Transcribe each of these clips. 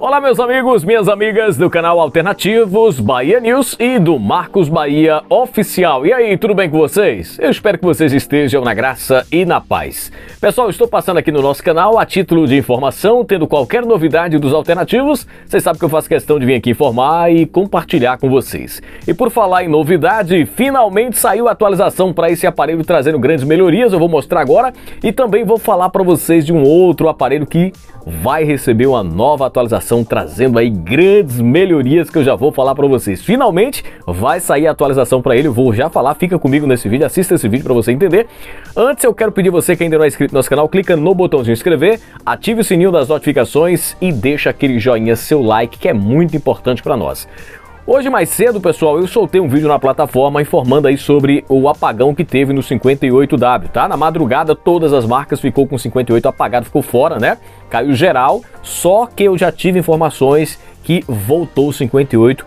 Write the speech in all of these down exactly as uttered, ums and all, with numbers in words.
Olá meus amigos, minhas amigas do canal Alternativos Bahia News e do Marcos Bahia Oficial. E aí, tudo bem com vocês? Eu espero que vocês estejam na graça e na paz. Pessoal, estou passando aqui no nosso canal a título de informação, tendo qualquer novidade dos alternativos. Vocês sabem que eu faço questão de vir aqui informar e compartilhar com vocês. E por falar em novidade, finalmente saiu a atualização para esse aparelho trazendo grandes melhorias, eu vou mostrar agora. E também vou falar para vocês de um outro aparelho que vai receber uma nova atualização, trazendo aí grandes melhorias que eu já vou falar para vocês. Finalmente vai sair a atualização para ele, eu vou já falar, fica comigo nesse vídeo, assista esse vídeo para você entender. Antes eu quero pedir você que ainda não é inscrito no nosso canal, clica no botãozinho inscrever, ative o sininho das notificações e deixa aquele joinha, seu like, que é muito importante para nós. Hoje mais cedo, pessoal, eu soltei um vídeo na plataforma informando aí sobre o apagão que teve no cinquenta e oito W, tá? Na madrugada todas as marcas ficou com cinquenta e oito apagado, ficou fora, né? Caiu geral, só que eu já tive informações que voltou o cinquenta e oito.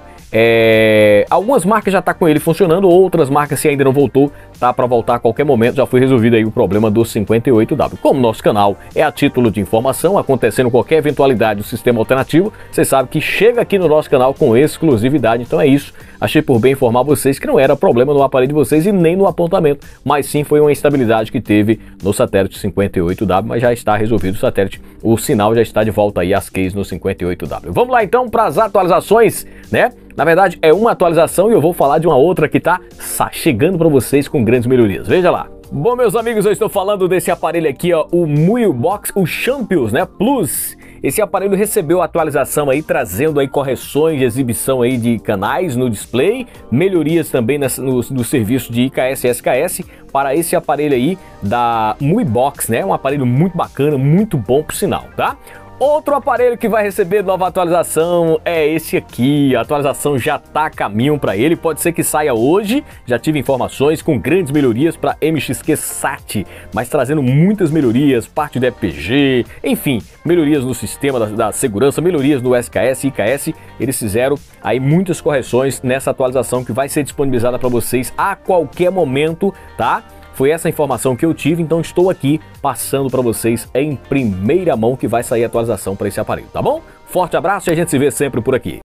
É... Algumas marcas já tá com ele funcionando, outras marcas, se ainda não voltou, tá para voltar a qualquer momento. Já foi resolvido aí o problema do cinquenta e oito W. Como nosso canal é a título de informação, acontecendo qualquer eventualidade do sistema alternativo, vocês sabem que chega aqui no nosso canal com exclusividade. Então é isso, achei por bem informar vocês que não era problema no aparelho de vocês e nem no apontamento, mas sim foi uma instabilidade que teve no satélite cinquenta e oito W, mas já está resolvido o satélite, o sinal já está de volta aí às keys no cinquenta e oito W. Vamos lá então para as atualizações, né? Na verdade é uma atualização e eu vou falar de uma outra que tá chegando para vocês com grandes melhorias. Veja lá. Bom, meus amigos, eu estou falando desse aparelho aqui, ó, o MUIbox, o Champions, né, Plus. Esse aparelho recebeu atualização aí, trazendo aí correções de exibição aí de canais no display, melhorias também nessa, no, no serviço de I K S e S K S para esse aparelho aí da MUIbox, né, um aparelho muito bacana, muito bom por sinal, tá? Outro aparelho que vai receber nova atualização é esse aqui. A atualização já está a caminho para ele, pode ser que saia hoje. Já tive informações com grandes melhorias para M X Q SAT, mas trazendo muitas melhorias, parte do E P G, enfim, melhorias no sistema da, da segurança, melhorias no S K S e I K S. Eles fizeram aí muitas correções nessa atualização que vai ser disponibilizada para vocês a qualquer momento, tá? Foi essa informação que eu tive, então estou aqui passando para vocês em primeira mão que vai sair a atualização para esse aparelho, tá bom? Forte abraço e a gente se vê sempre por aqui.